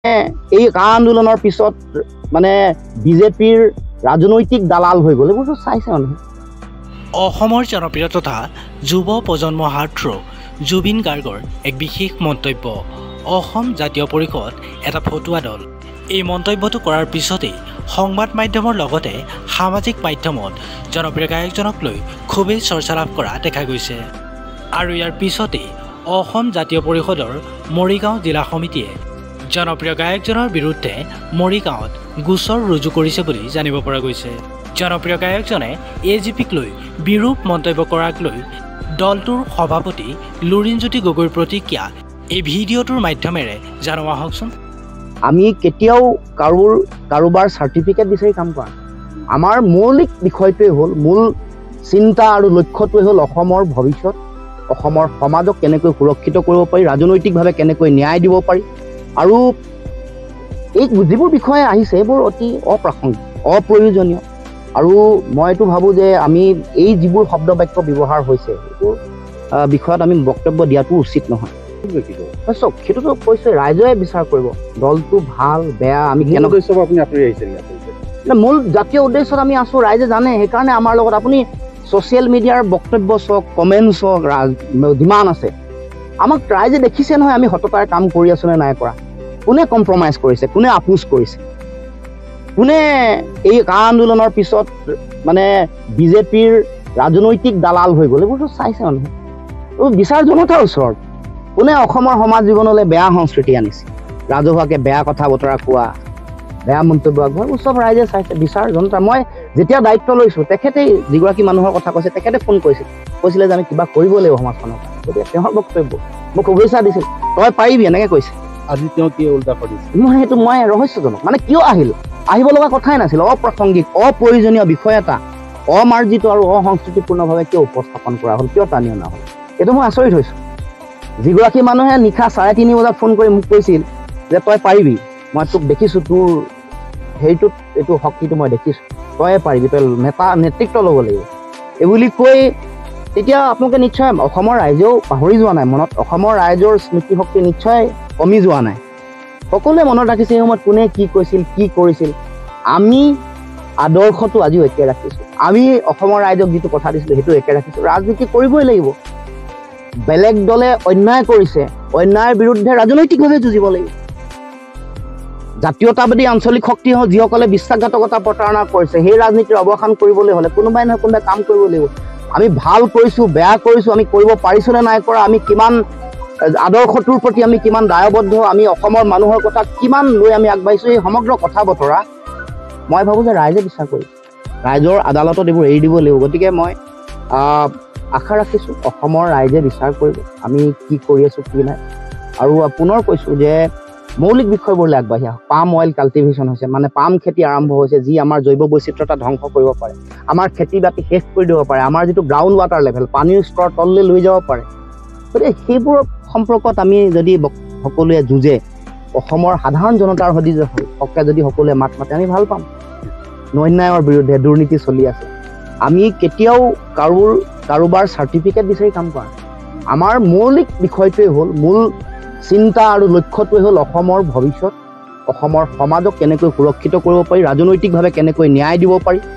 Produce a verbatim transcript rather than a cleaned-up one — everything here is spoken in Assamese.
এই কা আন্দোলনৰ পিছত মানে বিজেপিৰ ৰাজনৈতিক দালাল হৈ গ'ল এইবোৰ চাইছে মানুহে। অসমৰ জনপ্ৰিয় তথা যুৱ প্ৰজন্মৰ হাৰ্টথ্ৰ জুবিন গাৰ্গৰ এক বিশেষ মন্তব্য। অসম জাতীয় পৰিষদ এটা ফটুৱা দল। এই মন্তব্যটো কৰাৰ পিছতেই সংবাদ মাধ্যমৰ লগতে সামাজিক মাধ্যমত জনপ্ৰিয় গায়কজনক লৈ খুবেই চৰ্চা লাভ কৰা দেখা গৈছে। আৰু ইয়াৰ পিছতেই অসম জাতীয় পৰিষদৰ মৰিগাঁও জিলা সমিতিয়ে জনপ্ৰিয় গায়কজনৰ বিৰুদ্ধে মৰিগাঁৱত গোচৰ ৰুজু কৰিছে বুলি জানিব পৰা গৈছে। জনপ্ৰিয় গায়কজনে এ জি পিক লৈ বিৰূপ মন্তব্য কৰাক লৈ দলটোৰ সভাপতি লুৰিণজ্যোতি গগৈৰ প্ৰতিক্ৰিয়া এই ভিডিঅ'টোৰ মাধ্যমেৰে জনোৱা হওকচোন। আমি কেতিয়াও কাৰোৰ কাৰোবাৰ চাৰ্টিফিকেট বিচাৰি কাম কৰা। আমাৰ মৌলিক বিষয়টোৱে হ'ল মূল চিন্তা আৰু লক্ষ্যটোৱে হ'ল অসমৰ ভৱিষ্যত, অসমৰ সমাজক কেনেকৈ সুৰক্ষিত কৰিব পাৰি, ৰাজনৈতিকভাৱে কেনেকৈ ন্যায় দিব পাৰি। আৰু এই যিবোৰ বিষয়ে আহিছে এইবোৰ অতি অপ্ৰাসংগিক, অপ্ৰয়োজনীয়। আৰু মই এইটো ভাবোঁ যে আমি এই যিবোৰ শব্দ বাক্য ব্যৱহাৰ হৈছে সেইবোৰ বিষয়ত আমি বক্তব্য দিয়াটো উচিত নহয়। চব সেইটোতো কৈছে ৰাইজে বিচাৰ কৰিব দলটো ভাল বেয়া। আমি মূল জাতীয় উদ্দেশ্যত আমি আছোঁ, ৰাইজে জানে। সেইকাৰণে আমাৰ লগত আপুনি ছ'চিয়েল মিডিয়াৰ বক্তব্য চাওক, কমেণ্টছ হওক, যিমান আছে আমাক ৰাইজে দেখিছে নহয় আমি সততাৰে কাম কৰি আছোঁ নে নাই কৰা। কোনে কম্প্ৰমাইজ কৰিছে, কোনে আপোচ কৰিছে, কোনে এই কা আন্দোলনৰ পিছত মানে বিজেপিৰ ৰাজনৈতিক দালাল হৈ গ'ল এইবোৰতো চাইছে মানুহে। এইবোৰ বিচাৰ জনতাৰ ওচৰত। কোনে অসমৰ সমাজ জীৱনলৈ বেয়া সংস্কৃতি আনিছে, ৰাজহুৱাকৈ বেয়া কথা বতৰা কোৱা, বেয়া মন্তব্য আগবঢ়োৱা, চব ৰাইজে চাইছে। বিচাৰ জনতা। মই যেতিয়া দায়িত্ব লৈছোঁ তেখেতেই যিগৰাকী মানুহৰ কথা কৈছে তেখেতে ফোন কৰিছিল, কৈছিলে যে আমি কিবা কৰিব লাগিব সমাজখনৰ কাৰণে। গতিকে তেওঁৰ বক্তব্য মোক শুভেচ্ছা দিছিল, তই পাৰিবি এনেকৈ কৈছে। আজি তেওঁ কি উল্টা কৰিছে মই সেইটো মই ৰহস্যজনক। মানে কিয় আহিল, আহিব লগা কথাই নাছিল। অপ্ৰাসংগিক, অপ্ৰয়োজনীয় বিষয় এটা অমাৰ্জিত আৰু অসংস্কৃতিপূৰ্ণভাৱে কিয় উপস্থাপন কৰা হ'ল, কিয় টানি অনা হ'ল, এইটো মই আচৰিত হৈছোঁ। যিগৰাকী মানুহে নিশা চাৰে তিনি বজাত ফোন কৰি মোক কৈছিল যে তই পাৰিবি, মই তোক দেখিছোঁ, তোৰ হেৰিটোত এইটো শক্তিটো মই দেখিছোঁ, তই পাৰিবি, তই নেতা নেতৃত্ব ল'ব লাগিব এইবুলি কৈ তেতিয়া আপোনালোকে নিশ্চয় অসমৰ ৰাইজেও পাহৰি যোৱা নাই মনত, অসমৰ ৰাইজৰ স্মৃতিশক্তি নিশ্চয় কমি যোৱা নাই। সকলোৱে মনত ৰাখিছে এই সময়ত কোনে কি কৈছিল, কি কৰিছিল। আমি আদৰ্শটো আজিও একে ৰাখিছোঁ। আমি অসমৰ ৰাইজক যিটো কথা দিছিলোঁ সেইটো একে ৰাখিছোঁ। ৰাজনীতি কৰিবই লাগিব। বেলেগ দলে অন্যায় কৰিছে, অন্যায়ৰ বিৰুদ্ধে ৰাজনৈতিকভাৱে যুঁজিব লাগিব। জাতীয়তাবাদী আঞ্চলিক শক্তি যিসকলে বিশ্বাসঘাতকতা প্ৰতাৰণা কৰিছে সেই ৰাজনীতিৰ অৱসান কৰিবলৈ হ'লে কোনোবাই নহয় কোনোবাই কাম কৰিব লাগিব। আমি ভাল কৰিছোঁ, বেয়া কৰিছোঁ, আমি কৰিব পাৰিছোঁ নে নাই কৰা, আমি কিমান আদৰ্শটোৰ প্ৰতি আমি কিমান দায়বদ্ধ, আমি অসমৰ মানুহৰ কথা কিমান লৈ আমি আগবাঢ়িছোঁ, এই সমগ্ৰ কথা বতৰা মই ভাবোঁ যে ৰাইজে বিচাৰ কৰিব। ৰাইজৰ আদালতত এইবোৰ এৰি দিব লাগিব। গতিকে মই আশা ৰাখিছোঁ অসমৰ ৰাইজে বিচাৰ কৰিব আমি কি কৰি আছোঁ কি নাই। আৰু পুনৰ কৈছোঁ যে মৌলিক বিষয়বোৰলৈ আগবাঢ়ি আহক। পাম অইল কাল্টিভেশ্যন হৈছে, মানে পাম খেতি আৰম্ভ হৈছে যি আমাৰ জৈৱ বৈচিত্ৰতা ধ্বংস কৰিব পাৰে, আমাৰ খেতি বাতি শেষ কৰি দিব পাৰে, আমাৰ যিটো গ্ৰাউণ্ড ৱাটাৰ লেভেল পানীৰ স্তৰ তললৈ লৈ যাব পাৰে। গতিকে সেইবোৰৰ সম্পৰ্কত আমি যদি সকলোৱে যুঁজে, অসমৰ সাধাৰণ জনতাৰ সদি হকে যদি সকলোৱে মাত মাতে আমি ভাল পাম। অন্যায়ৰ বিৰুদ্ধে দুৰ্নীতি চলি আছে। আমি কেতিয়াও কাৰোৰ কাৰোবাৰ চাৰ্টিফিকেট বিচাৰি কাম কৰা। আমাৰ মৌলিক বিষয়টোৱে হ'ল মূল চিন্তা আৰু লক্ষ্যটোৱে হ'ল অসমৰ ভৱিষ্যত, অসমৰ সমাজক কেনেকৈ সুৰক্ষিত কৰিব পাৰি, ৰাজনৈতিকভাৱে কেনেকৈ ন্যায় দিব পাৰি।